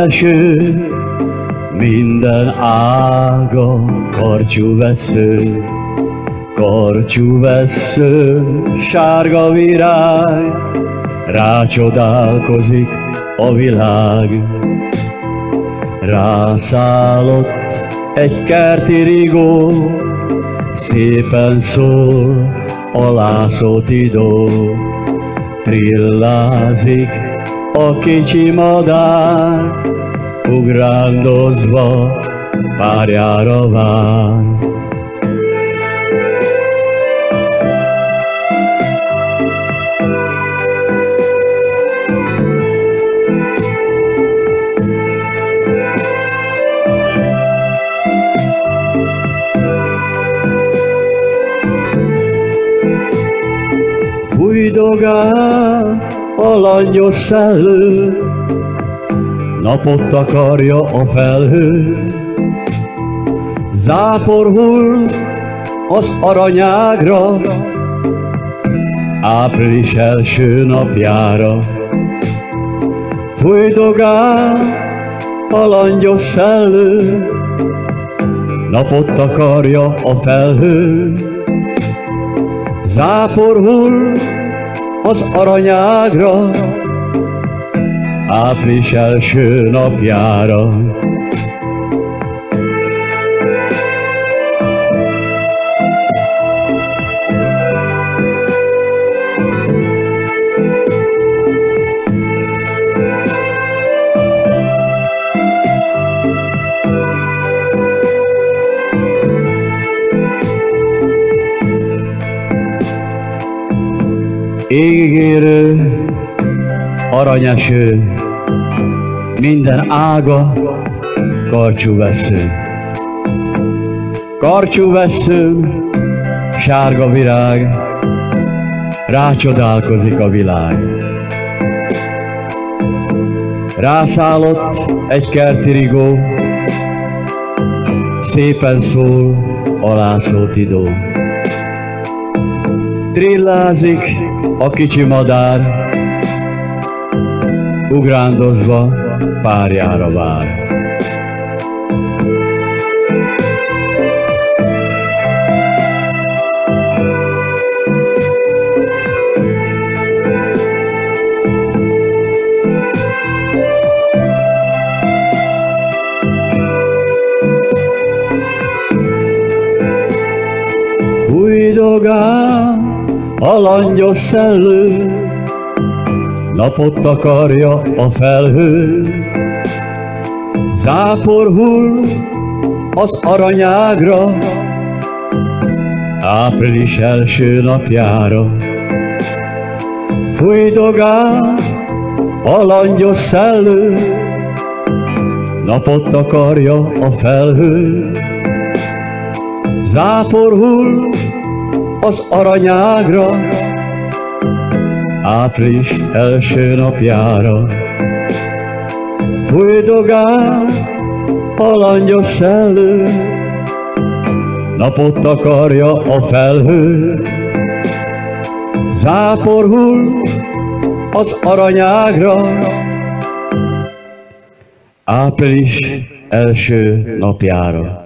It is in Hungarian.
eső, minden ága karcsú vesző, sárga virág, rácsodálkozik a világ. Rászállott egy kerti rigó, szépen szól a lászótidó. Trillázik a kicsi madár, ugrándozva párjára vár. Fújdogál a langyos szellő, napot takarja a felhő. Zápor hull az aranyágra, április első napjára. Fújdogál a langyos szellő, napot takarja a felhő. Zápor hull az aranyágra, április első napjára. Égig érő aranyeső, minden ága karcsú vesző, sárga virág, rácsodálkozik a világ. Rászállott egy kerti rigó, szépen szól a lászótidó. Trillázik a kicsi madár, ugrándozva párjára vár. Fújdogál a langyos szellő, napot takarja a felhő. Zápor hull az aranyágra, április első napjára. Fújdogál a langyos szellő, napot takarja a felhő. Zápor hull az aranyágra, április első napjára. Fújdogál a langyos szellő, napot takarja a felhő. Zápor hull az aranyágra, április első napjára.